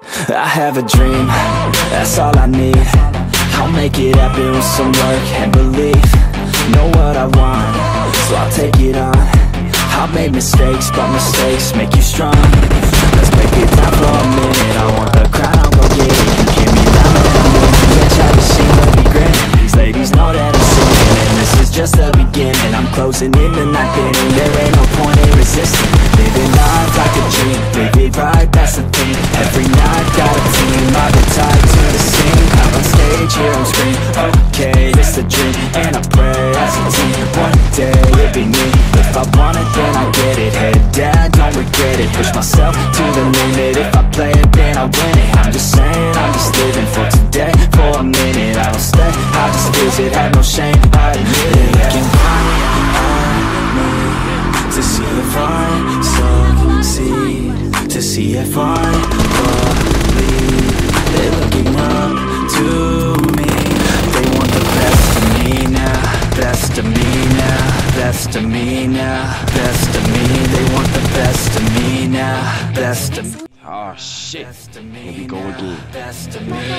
I have a dream, that's all I need. I'll make it happen with some work and belief. Know what I want, so I'll take it on. I've made mistakes, but mistakes make you strong. Let's break it down for a minute. I want the crown, I'll go get it. You give me that man, bitch, I just seem to be grinning. These ladies know that I'm sinning, and this is just the beginning. I'm closing in the night inning, there ain't no point in resisting. Living life like a dream, live it right, that's the thing. Every night, got a team, I've been tied to the scene. Out on stage, here on screen, okay, this the dream. And I pray as a team, one day it'll be me. If I want it, then I get it. Head down, don't regret it. Push myself to the limit. If I play it, then I win it. I'm just saying, I'm just living for today. For a minute, I don't stay, I just visit. Have no shame, I admit it. Looking right at me to see if I succeed, to see if I believe. They're looking up to me. They want the best of me now, best of me now, best of me now, best of me. They want the best of me now, best of me. Oh shit, here we go again. Best of me.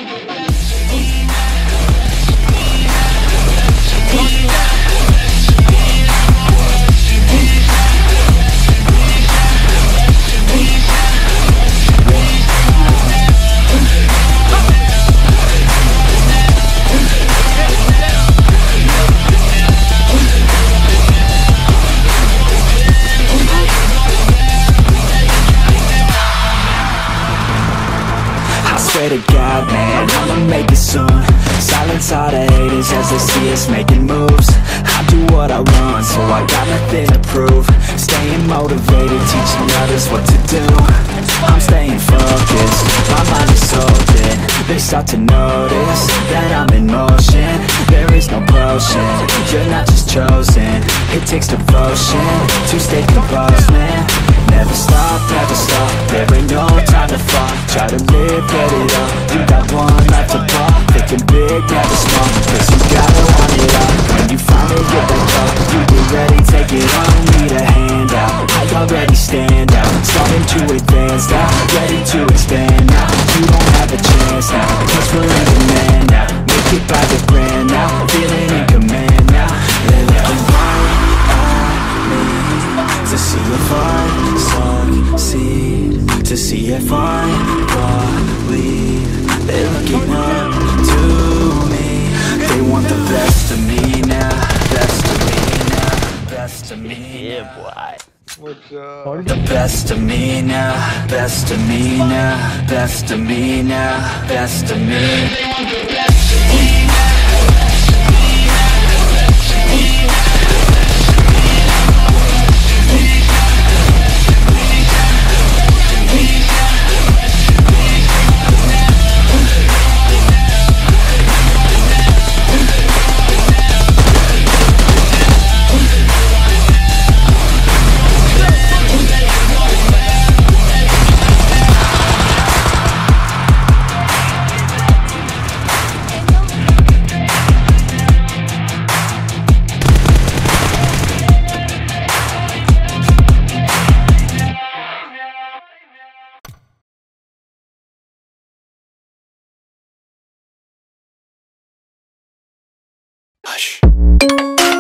Swear to God, man, I'ma make it soon. Silence all the haters as they see us making moves. I do what I want, so I got nothing to prove. Staying motivated, teaching others what to do. I'm staying focused, my mind is open. They start to notice that I'm in motion. There is no potion, you're not just chosen. It takes devotion to stay composed, man. Never stop, there ain't no time to fall. Try to live, get it up, you got one life to pop. Thinking big, never small, cause you gotta want it all. When you finally get that call, you get ready, take it on. Need a hand out, I already stand out. Starting to advance now, ready to expand now. You don't have a chance now, cause we're in demand now. Make it by the brand now, feeling in command now. They're looking right at me to see if I succeed, to see if I believe. They're looking up to me. They want the best of me now, best of me now, best of me. Yeah, boy. What's up? The best of me now, best of me now, best of me now, best of me.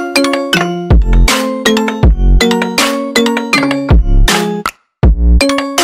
Hush.